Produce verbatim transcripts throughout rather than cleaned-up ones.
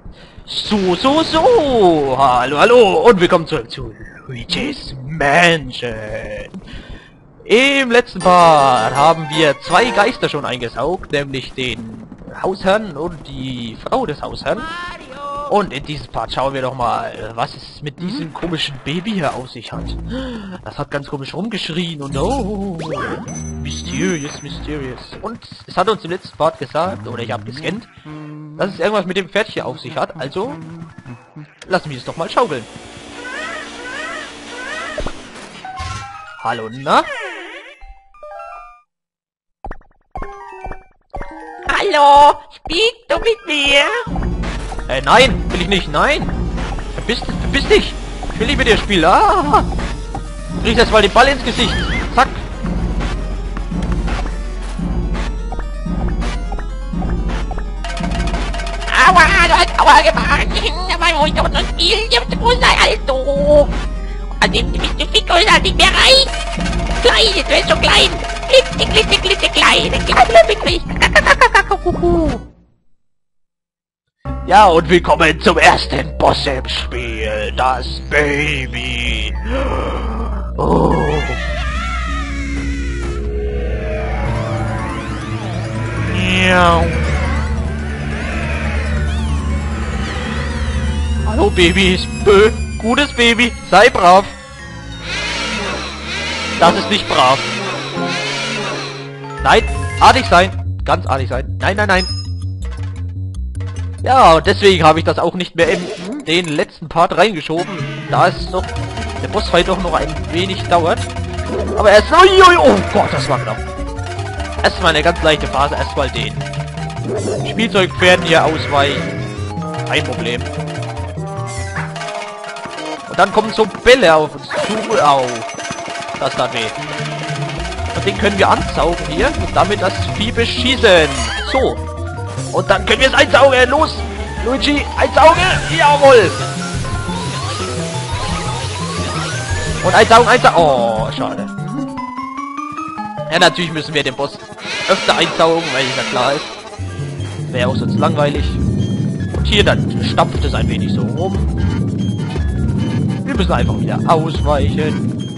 So, so, so. Hallo, hallo und willkommen zurück zu Luigi's Mansion. Im letzten Part haben wir zwei Geister schon eingesaugt, nämlich den Hausherrn und die Frau des Hausherrn. Und in diesem Part schauen wir doch mal, was es mit diesem komischen Baby hier auf sich hat. Das hat ganz komisch rumgeschrien und oh, mysterious, mysterious. Und es hat uns im letzten Part gesagt, oder ich habe gescannt, dass es irgendwas mit dem Pferdchen auf sich hat. Also, lassen wir es doch mal schaukeln. Hallo, na? Hallo, spielst du mit mir? Äh, nein, will ich nicht, nein. Verpiss, verpiss dich. Ich will nicht mit dir spielen. Ah. Krieg jetzt mal den Ball ins Gesicht. Zack. Aua, du hast Aua gemacht. Aber ich doch noch spielen, ich hab zu groß sein als du. Außerdem bist du viel größer als ich wäre reich. Klein, jetzt wärst du klein. Glitze, glitze, glitze, klein. Kleine Fickrig. Ja, und willkommen zum ersten Boss im Spiel. Das Baby. Oh. Ja. Hallo Babys. Bö. Gutes Baby. Sei brav. Das ist nicht brav. Nein. Artig sein. Ganz artig sein. Nein, nein, nein. Ja, und deswegen habe ich das auch nicht mehr in den letzten Part reingeschoben, da es noch der Bossfight doch noch ein wenig dauert. Aber erst... Oh Gott, das war knapp. Erstmal eine ganz leichte Phase, erstmal den Spielzeugpferden hier ausweichen. Kein Problem. Und dann kommen so Bälle auf uns zu. Au. Das tat weh. Und den können wir ansaugen hier und damit das Vieh beschießen. So. Und dann können wir es einsaugen. Los, Luigi, einsaugen. Jawohl. Und einsaugen, einsaugen. Oh, schade. Ja, natürlich müssen wir den Boss öfter einsaugen, weil es ja klar ist. Wäre auch sonst langweilig. Und hier dann stampft es ein wenig so rum. Wir müssen einfach wieder ausweichen.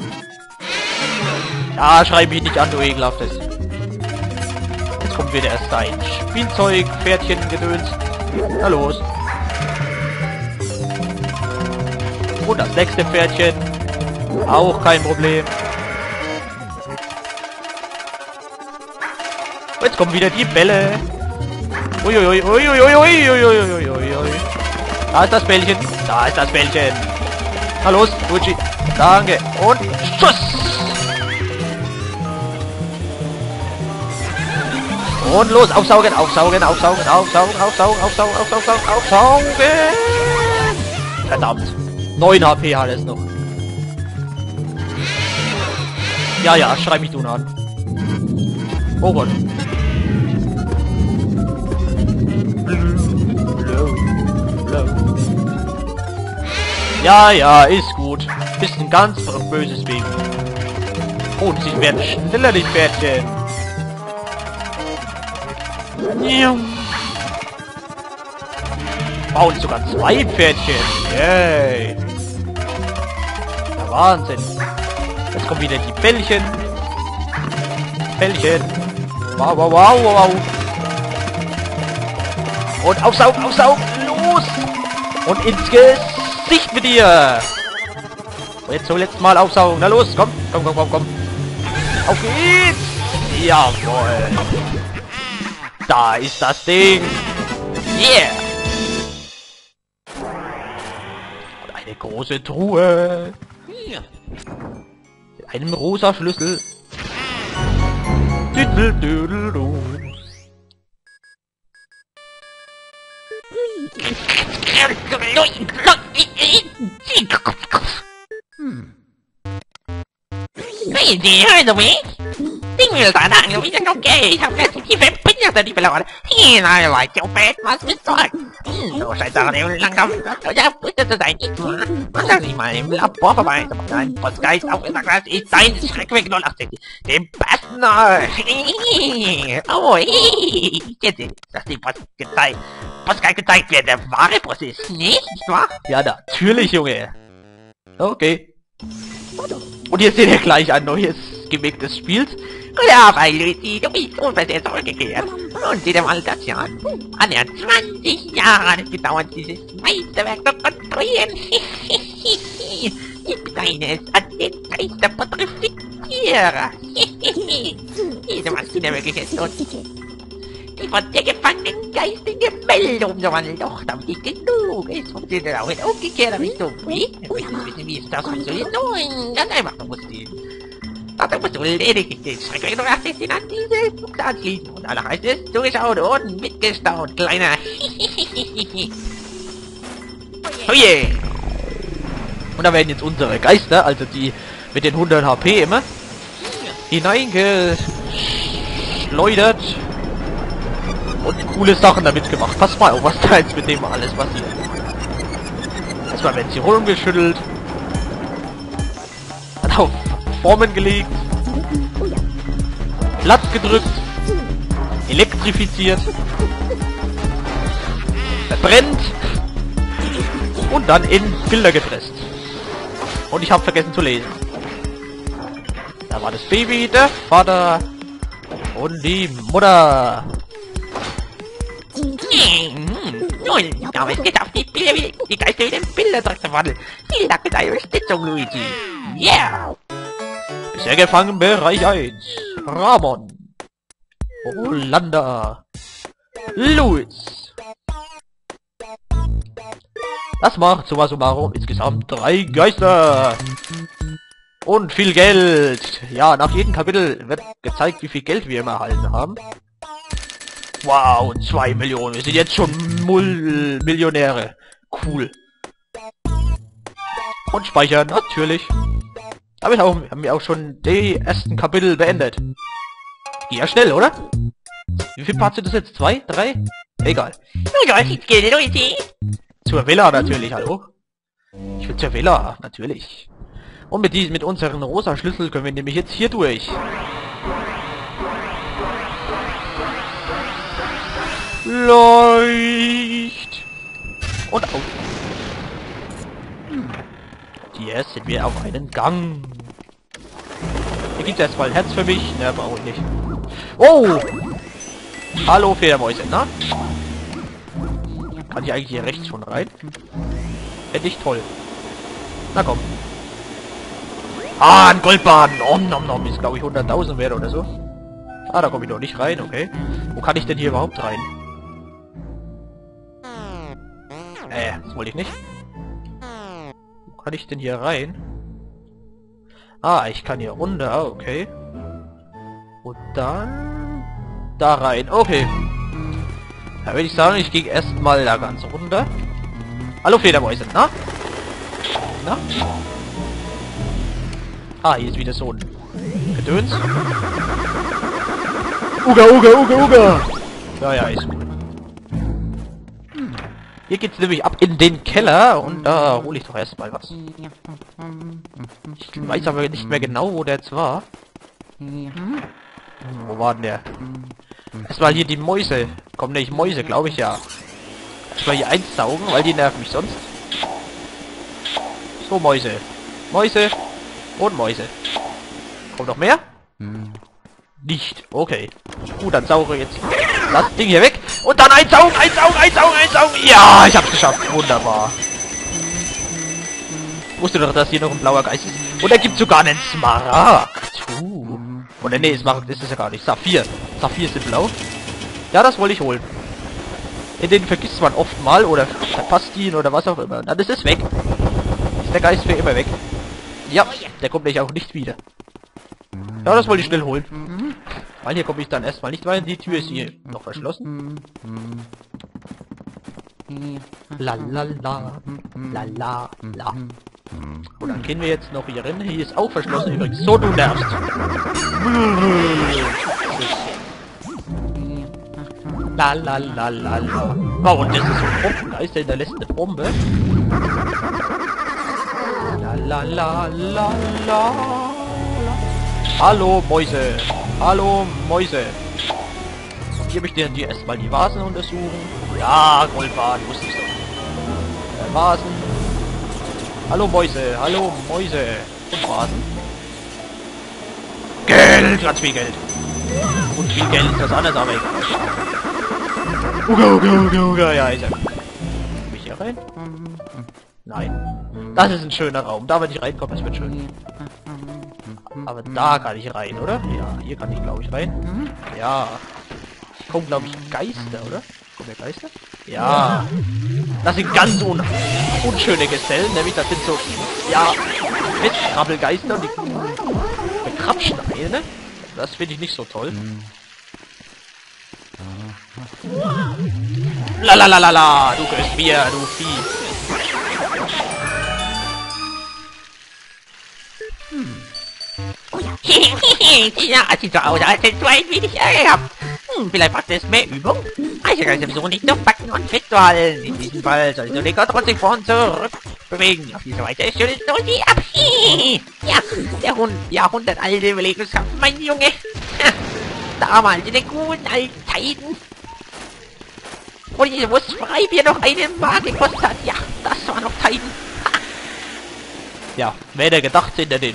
Ja, schreib mich nicht an, du ekelhaftes. Jetzt kommt wieder erst ein Spielzeug, Pferdchen, Gedöns. Na los. Und das nächste Pferdchen. Auch kein Problem. Und jetzt kommen wieder die Bälle. Uiuiui, uiuiui, uiuiui, uiuiui. Da ist das Bällchen. Da ist das Bällchen. Na los, Luigi. Danke. Und Schuss. Und los, aufsaugen, aufsaugen, aufsaugen, aufsaugen, aufsaugen, aufsaugen, aufsaugen, aufsaugen. Verdammt. neun H P hat es noch. Ja, ja, schrei mich nun an. Oh Gott. Ja, ja, ist gut. Bist ein ganz böses Baby. Und sie werden schneller, die Pferdchen. Oh, und sogar zwei Pferdchen. Yay. Der Wahnsinn. Jetzt kommen wieder die Bällchen. Bällchen. Wow, wow, wow, wow. Und aufsaugen, aufsaugen. Los. Und ins Gesicht mit dir. Und jetzt zum letzten Mal aufsaugen. Na los, komm, komm, komm, komm, komm. Auf geht's. Jawohl. Da ist das Ding. Yeah. Und eine große Truhe. Hier. Mit einem rosa Schlüssel. Hey, do you hear the way? จริงเหรอตาดังเราไม่ใช่โอเคทำแค่สิ่งที่เป็นเป็นอย่างที่เป็นแล้วที่นายไหวเจ้าเป็ดมาสุดซอยเราใช้ตาเดียวลังกำเราจะพูดจะได้อีกมั้ยมันจะนี่ไหมรับปอเข้าไปสบายพอสกายเอาไปสักการอีกใจใช้เวกโดนอักเสบเต็มแปดหน่อยโอ้ยเจ๊das ist was gezeigt was geil gezeigt wird der wahre Prozess nicht wahr Ja, natürlich, Junge. Okay. Und hier seht ihr gleich ein neues Gimmick des Spiels. Ja, bei Luigi, du bist unversehrt zurückgekehrt. Und sieh dir mal das hier an. An ja zwanzig Jahre hat es gedauert, dieses Meisterwerk zu konstruieren. Ich bin es an den Geister Petrifizierer. Diese Maschine wirklich ist und die von dir gefangenen geistige Meldung umgewandelt. Doch, damit nicht genug ist, funktioniert auch in umgekehrter Richtung. Wie? Ich möchte wissen, wie ist das funktioniert? Nun, ganz einfach, du musst die... Da musst du lediglich den Schreckregelung achtundsiebzig an diese Punkte anschließen. Und alle heißt es, zugeschaut und mitgestaunt, kleiner. Oh je! Und da werden jetzt unsere Geister, also die mit den hundert H P immer, hineingeschleudert und coole Sachen damit gemacht. Pass mal auf, was da jetzt mit dem alles passiert. Erstmal werden sie rumgeschüttelt, dann auf Formen gelegt, platt gedrückt, elektrifiziert, verbrennt und dann in Bilder gepresst. Und ich habe vergessen zu lesen. Da war das Baby, der Vater und die Mutter. Nun, aber es geht auf die Bilder, die Geister wieder in Bilder zurückzuwandeln. Vielen Dank für deine Unterstützung, Luigi. Yeah! Bisher gefangen Bereich eins. Ramon. Rolanda. Louis. Das macht summa summarum insgesamt drei Geister. Und viel Geld. Ja, nach jedem Kapitel wird gezeigt, wie viel Geld wir immer erhalten haben. Wow, zwei Millionen. Wir sind jetzt schon Mul Millionäre. Cool. Und speichern, natürlich. Damit haben wir auch schon die ersten Kapitel beendet. Geht ja schnell, oder? Wie viele Parts sind das jetzt? Zwei? Drei? Egal. Luigi. Zur Villa natürlich, hallo? Ich will zur Villa, natürlich. Und mit diesem, mit unseren rosa Schlüssel können wir nämlich jetzt hier durch. Leucht! Und auf. Hm. Hier sind wir auf einen Gang. Hier gibt es erstmal ein Herz für mich. Ne, brauche ich nicht. Oh! Hallo Fledermäuse, na? Kann ich eigentlich hier rechts schon rein? Hätte ich toll. Na komm. Ah, ein Goldbahn. Om nom nom. Ist glaube ich hunderttausend wert oder so. Ah, da komme ich noch nicht rein, okay. Wo kann ich denn hier überhaupt rein? Äh, das wollte ich nicht. Wo kann ich denn hier rein? Ah, ich kann hier runter, ah, okay. Und dann... da rein, okay. Da würde ich sagen, ich gehe erstmal da ganz runter. Hallo Fledermäuse, na? Na? Ah, hier ist wieder so ein Gedöns. Uga, Uga, Uga, Uga! Ja, ja, ist gut. Hier geht's nämlich ab in den Keller und da hole ich doch erstmal was. Ich weiß aber nicht mehr genau, wo der jetzt war. Hm, wo war denn der? Erstmal hier die Mäuse. Kommen nicht Mäuse, glaube ich, ja. Erstmal hier einsaugen, weil die nerven mich sonst. So, Mäuse. Mäuse und Mäuse. Kommt noch mehr? Nicht. Okay. Gut, dann sauge jetzt das Ding hier weg. Und dann einsaugen, einsaugen, einsaugen, einsaugen. Ja, ich hab's geschafft. Wunderbar. Wusste doch, dass hier noch ein blauer Geist ist. Und er gibt sogar einen Smaragd. Uh. Oder nee, Smaragd ist es ja gar nicht. Saphir. Saphir sind blau. Ja, das wollte ich holen. In denen vergisst man oft mal oder verpasst ihn oder was auch immer. Dann ist es weg. Ist der Geist für immer weg. Ja, der kommt nämlich auch nicht wieder. Ja, das wollte ich schnell holen. Weil hier komme ich dann erstmal nicht rein. Die Tür ist hier noch verschlossen. La la la. La la la. Und dann gehen wir jetzt noch hier rein. Hier ist auch verschlossen übrigens. So, du nervst. La la la la la. Oh, und das ist so ein Bombengeist, der hinterlässt eine Bombe. La la la la la. Hallo Mäuse. Hallo Mäuse. Hier möchte ich dir erstmal die Vasen untersuchen. Ja, Goldbahn, wusste ich doch. Äh, Vasen. Hallo Mäuse, hallo Mäuse. Und Vasen. Geld, ganz viel Geld. Und viel Geld ist das anders, aber egal. Uga, uga, uga, uga, ja, ist ja. Komm ich hier rein? Nein. Das ist ein schöner Raum. Da, wenn ich reinkomme, das wird schön. Aber da kann ich rein, oder? Ja, hier kann ich, glaube ich, rein. Ja. Kommen, glaube ich, Geister, oder? Kommen ja Geister? Ja. Das sind ganz un unschöne Gesellen, nämlich das sind so, ja, Mistkrabbelgeister und die bekrapschen eine. Das finde ich nicht so toll. La la la la la, du gehörst mir, du Vieh. Ja, sieht so aus, als hättest du ein wenig Ärger gehabt. Hm, vielleicht braucht es mehr Übung. Also kannst du versuchen, dich zu packen und fit zu halten. In diesem Fall solltest du den Kopf sich vor und zurück bewegen. Auf diese Weise schüttelst du sie ab. Ja, der Hund, jahrhundertalte Überlegungskampf, mein Junge. Damals in den guten alten Zeiten. Wo die Wurstfreibier noch eine Mark gekostet hat. Ja, das war noch Zeiten. Ja, wer hätte gedacht hinter den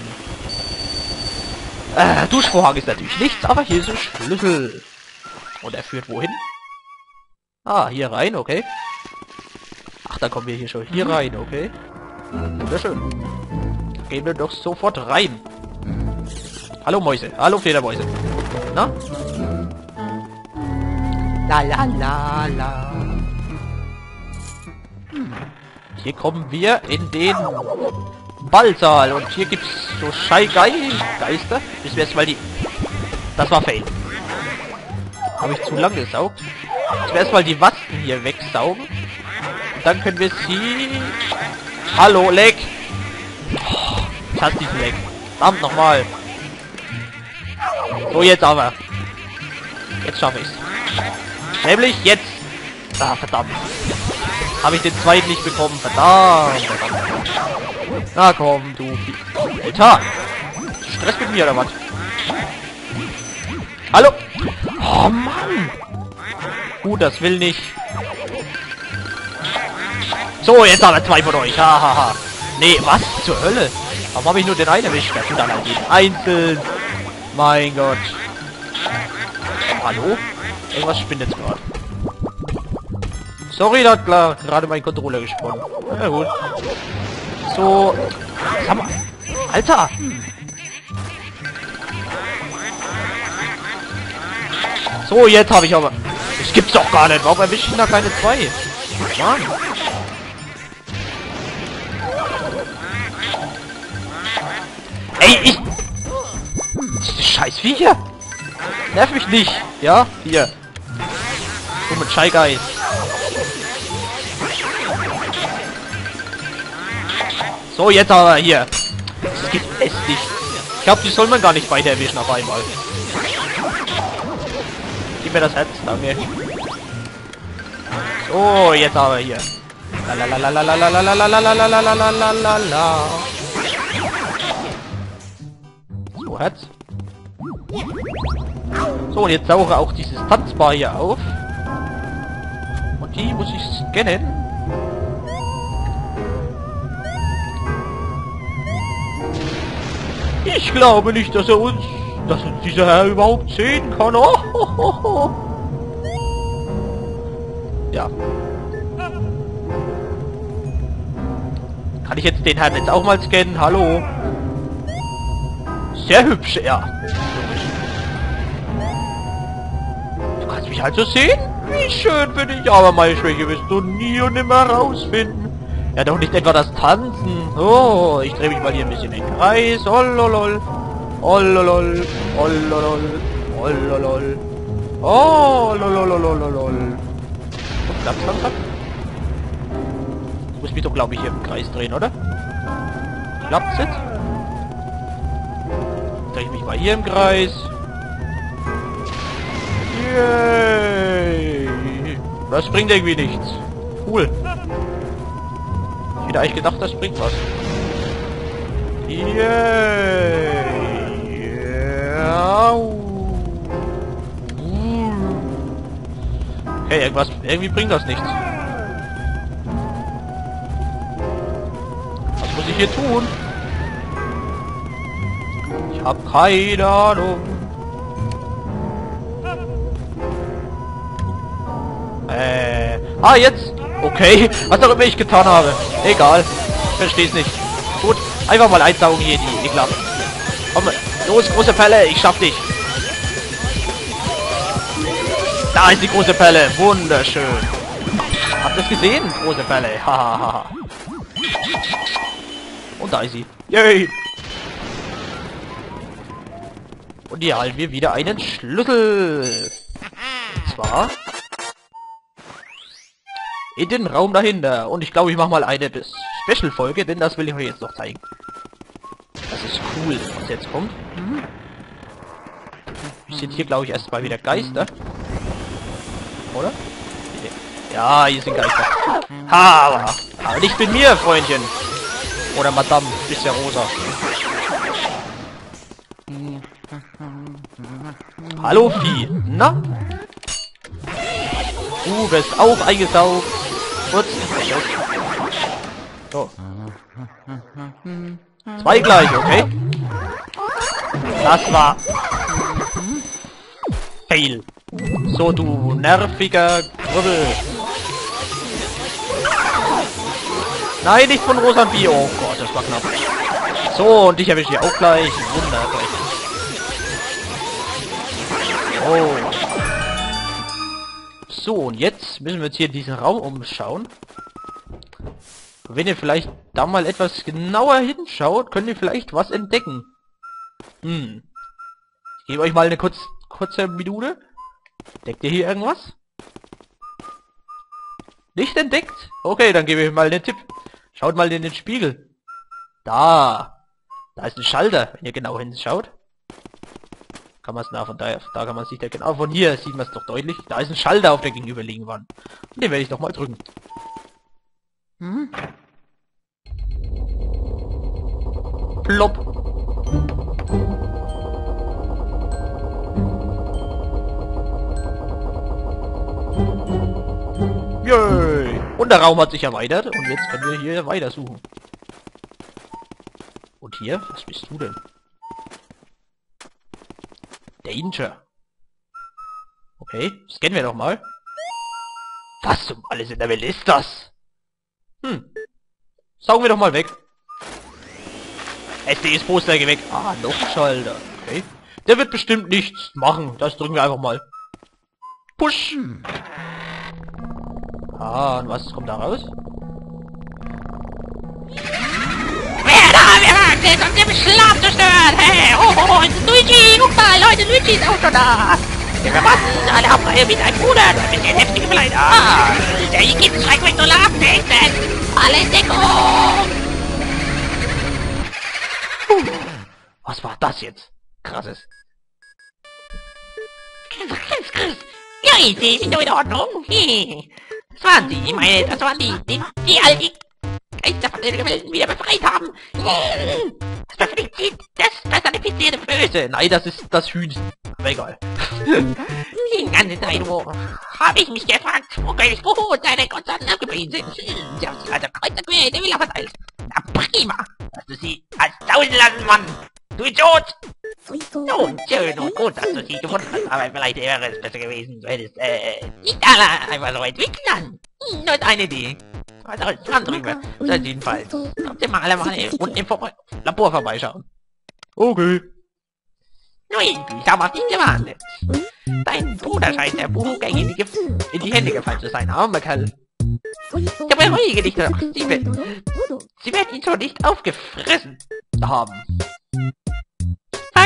äh, Duschvorhang ist natürlich nichts, aber hier ist ein Schlüssel. Und er führt wohin? Ah, hier rein, okay. Ach, da kommen wir hier schon hier rein, okay. Wunderschön. Gehen wir doch sofort rein. Hallo Mäuse, hallo Fledermäuse. Na? La la la la. Hier kommen wir in den Ballsaal und hier gibt's so Schei-Geister. Müssen wir erstmal die... Das war Fail. Habe ich zu lange gesaugt. Zuerst mal die Wasten hier wegsaugen. Und dann können wir sie... Hallo, Leck! Oh, ich hasse diesen Leck. Verdammt nochmal. So, jetzt aber. Jetzt schaffe ich's. Nämlich jetzt. Ah, verdammt. Habe ich den zweiten nicht bekommen. Verdammt. verdammt. Na komm, du... Alter! Stress mit mir, oder was? Hallo? Oh Mann! Gut, das will nicht. So, jetzt aber zwei von euch. Hahaha. Ha, ha. Nee, was zur Hölle? Warum habe ich nur den einen erwischt? Das sind dann halt jeden einzeln. Mein Gott. Hallo? Irgendwas spinnt jetzt gerade. Sorry, da hat klar gerade mein Controller gesponnen. Ja gut. So. Sag mal. Alter! So, jetzt habe ich aber... Das gibt's doch gar nicht. Warum erwische ich da keine zwei? Mann. Ey, ich... Diese scheiß Viecher. Nerv mich nicht. Ja? Hier. So mit Scheigeist. So, jetzt aber hier. Das gibt es nicht. Ich glaube, die soll man gar nicht weiter erwischen auf einmal. Gib mir das Herz, danke. So, jetzt aber hier. Lalalalalalalalalalalalalalalala. So, Herz. So, und jetzt sauge auch dieses Tanzbar hier auf. Und die muss ich scannen. Ich glaube nicht, dass er uns, dass uns dieser Herr überhaupt sehen kann. Oh, oh, oh, oh. Ja. Kann ich jetzt den Herrn jetzt auch mal scannen? Hallo. Sehr hübsch, ja. Du kannst mich also sehen? Wie schön für dich. Aber meine Schwäche wirst du nie und nimmer rausfinden. Ja, doch nicht etwa das Tanzen. Oh, ich drehe mich mal hier ein bisschen in den Kreis. Oh, lolol. Oh, lolol. Oh, lolol. Oh, lolol. Oh, lololololol. Und klapp, klapp, klapp. Ich muss mich doch, glaube ich, hier im Kreis drehen, oder? Klappt's jetzt? Drehe ich mich mal hier im Kreis. Yay! Das bringt irgendwie nichts. Cool. Ich hätte eigentlich gedacht, das bringt was. Yay! Okay, irgendwas, irgendwie bringt das nichts. Was muss ich hier tun? Ich habe keine Ahnung. Äh, ah, jetzt. Okay, was auch immer ich getan habe. Egal. Ich versteh's nicht. Gut, einfach mal einsaugen hier, die Ekelhaft. Komm, los, große Pelle, ich schaff dich. Da ist die große Pelle. Wunderschön. Habt ihr es gesehen? Große Pelle. Hahaha. Und da ist sie. Yay. Und hier halten wir wieder einen Schlüssel. Und zwar in den Raum dahinter. Und ich glaube, ich mache mal eine Special-Folge, denn das will ich euch jetzt noch zeigen. Das ist cool, was jetzt kommt. Mhm. Wir sind hier, glaube ich, erstmal wieder Geister. Oder? Ja, hier sind Geister. Ha, aber nicht mit mir, Freundchen. Oder Madame, bist ja rosa. Hallo, Vieh. Na? Du wirst auch eingesaugt. Kurz. So. Zwei gleich, okay? Das war Fail. So, du nerviger Grubbel. Nein, nicht von rosa Bier. Oh Gott, das war knapp. So, und dich erwische ich auch gleich. Wunderbar. Oh. So, und jetzt müssen wir uns hier diesen Raum umschauen. Wenn ihr vielleicht da mal etwas genauer hinschaut, könnt ihr vielleicht was entdecken. Hm. Ich gebe euch mal eine kurz, kurze Minute. Entdeckt ihr hier irgendwas? Nicht entdeckt? Okay, dann gebe ich mal den Tipp. Schaut mal in den Spiegel. Da. Da ist ein Schalter, wenn ihr genau hinschaut. Kann man es nach von daher, da kann man sich da genau, von hier sieht man es doch deutlich. Da ist ein Schalter auf der gegenüberliegenden Wand. Und den werde ich doch mal drücken. Hm? Plopp. Yay. Und der Raum hat sich erweitert und jetzt können wir hier weiter suchen. Und hier, was bist du denn? Danger. Okay, scannen wir doch mal. Was um alles in der Welt ist das? Hm. Saugen wir doch mal weg. S D S-Poster, geh weg. Ah, noch ein Schalter. Okay. Der wird bestimmt nichts machen. Das drücken wir einfach mal. Push. Ah, und was kommt da raus? Wer da? Wer wagt es, uns im Schlaf zu stören? Hey, oh, oh, es ist Luigi! Guck mal, Leute, Luigi ist auch schon da! Wir verpassen alle Abreihe mit einem Bruder, du bist ein heftiger Beleidigung! Ah, der hier gibt schrecklich nur Labentesten! Alle in Deckung! Was war das jetzt? Krasses. Chris, Chris! Ja, ich sehe, sind doch in Ordnung! Das waren sie, ich meine, das waren die, die, die all die Geister von den Welten wieder befreit haben! Das personifiziert, das personifizierte Böse! Nein, das ist das Hühnchen. Aber egal. Die ganze Zeit wo habe ich mich gefragt, wo König Buhu und seine Konsorten abgeblieben sind. Sie haben sich also kreuz und quer in der Villa verteilt. Na prima, dass du sie als tauschen lassen, Mann. Du Idiot! Nun, schön und gut, dass du sie gefunden hast, aber vielleicht wäre es besser gewesen, du hättest, äh, nicht alle einfach so entwickeln. Nur eine Idee. Was soll's dran drüber? Das ist jedenfalls. Trotzdem mal alle mal unten im Vor Labor vorbeischauen. Okay. Nun, ich habe auf dich gewartet. Dein Bruder scheint der Buhu-Gang in, in die Hände gefallen zu sein, armer Kerl. Ja, beruhige dich doch. Sie, sie werden ihn schon nicht aufgefressen haben. Fuck,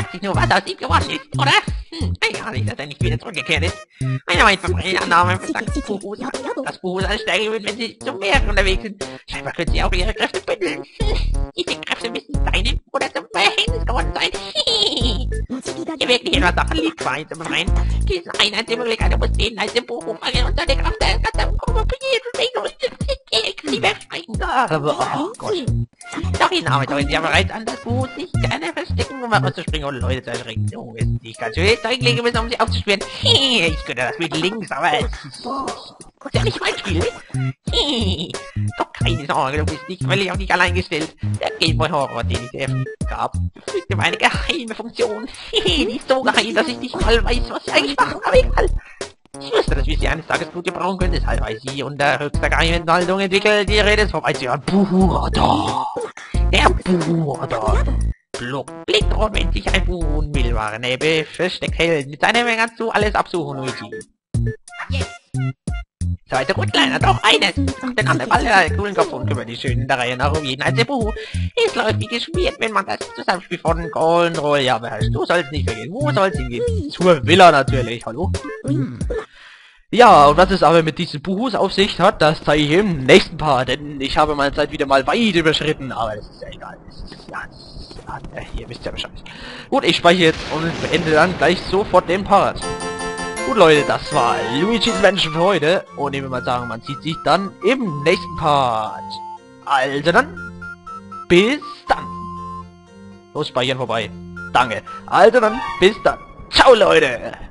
fragt sich nur, was aus ihm geworden ist, oder? Hm, eigenartig, dass er nicht wieder zurückgekehrt ist. Eine weit verbreitete Annahme besagt Buhus, dass Buhus alle stärker wird, wenn sie zum Meer unterwegs sind. Scheinbar können sie auch ihre Kräfte bündeln. Diese Kräfte müssen seinem oder zum Verhängnis geworden sein. Hier wirklich etwas davon liegt, Wein zu befreien. Diese einheitliche Möglichkeit muss den als im Buch umfangen und seine Kraft der ganzen korrumpiert und sie befreien. Aber, oh Gott. Doch ihn arbeiten sie ja bereits an, das Buch sich gerne verstecken, um auszuspringen und Leute zu erschrecken. Oh, ist nicht ganz schön. Zeiglege müssen, um sie aufzuspüren. Ich könnte das mit links, aber es ist ja nicht mein Spiel. Doch keine Sorge, du bist nicht völlig auf dich allein gestellt. Der Gameboy-Horror, den ich dir gab, fügte mir eine geheime Funktion. Die ist so geheim, dass ich nicht mal weiß, was sie eigentlich machen, aber egal. Ich wusste, dass wir sie eines Tages Blut gebrauchen können, deshalb habe ich sie unter höchster Geheimhaltung entwickelt. Die Rede ist vom einzigen Buhradar. Der Buhradar. Blickt rot, wenn sich ein Buh unmittelbare Nebel versteckt hält. Mit seiner Menge kannst du alles absuchen, Luigi. Yes. Zweite Rundlein hat auch eines. Den anderen Ball der coolen Kopf und kümmert die Schönen der Reihe nach um jeden einzelnen Buh. Es läuft wie geschmiert, wenn man das Zusammenspiel von Golden Roll ja beherrscht. Du sollst nicht vergehen. Wo soll's hingehen? Zur Villa natürlich, hallo? Hm. Ja, und was es aber mit diesen Buhus auf sich hat, das zeige ich im nächsten Part, denn ich habe meine Zeit wieder mal weit überschritten, aber das ist ja egal. Das ist, ja, das ist, ja, ihr wisst ja Bescheid. Gut, ich speichere jetzt und beende dann gleich sofort den Part. Gut Leute, das war Luigi's Mansion für heute und ich will mal sagen, man sieht sich dann im nächsten Part. Also dann, bis dann. Los, speichern vorbei. Danke. Also dann, bis dann. Ciao Leute.